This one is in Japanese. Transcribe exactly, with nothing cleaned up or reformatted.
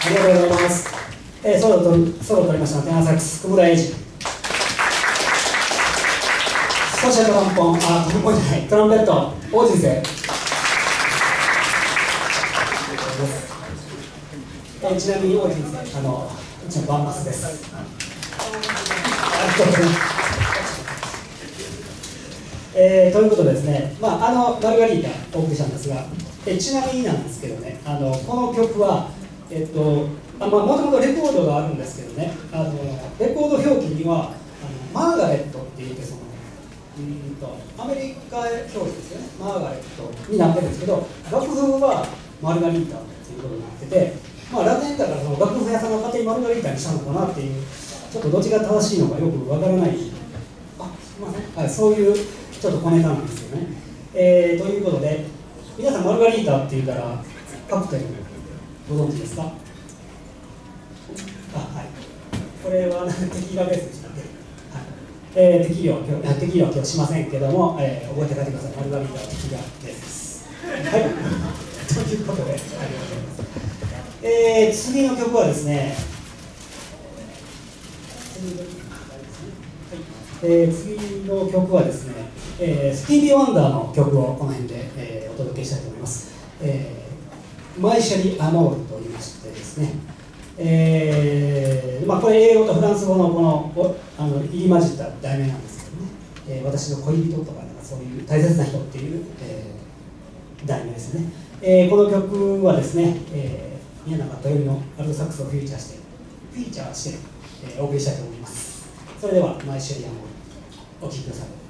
ありがとうございます。えー、ソロとソロを取りましたのはテナーサックス、久村英二。そしてトランポン、あ、トランポンじゃない、トランペット、大人生。えー、ちなみに大人生、あの、うちのバンマスです。ありがとうございます。えー、ということでですね、まあ、あのマルガリータお送りしたんですが、えちなみになんですけどね、あのこの曲は、えっとあまあ、もともとレコードがあるんですけどね、あのレコード表記にはあのマーガレットって言ってそのうんとアメリカ表記ですよね、マーガレットになってるんですけど、楽譜はマルガリータっていうことになってて、まあ、ラテンだからその楽譜屋さんが勝手にマルガリータにしたのかなっていう、ちょっとどっちが正しいのかよくわからない、あすみません、はい、そういうちょっと小ネタなんですよね。えー、ということで、皆さんマルガリータって言ったらカクテルご存知ですか？あ、はい。これはテキーラベースでしたっけ？はい。えー、テキーラは今日テキーラは今日しませんけども、えー、覚えて帰ってください。マルガリータはテキーラベースです。はい。ということで、ありがとうございます。えー、次の曲はですね。えー、次の曲はですね、えー、スティービー・ワンダーの曲をこの辺で、えー、お届けしたいと思います。えー、マイシェリ・アモールと言いましてですね、えーまあ、これ英語とフランス語のこのあの入り混じった題名なんですけどね、えー、私の恋人とかなんかそういう大切な人っていう、えー、題名ですね。えー、この曲はですね、えー、宮永豊美のアルトサックスをフィーチャーしてフィーチャーして、えー、お送りしたいと思います。それではマイシェリ・アモールお聴きください。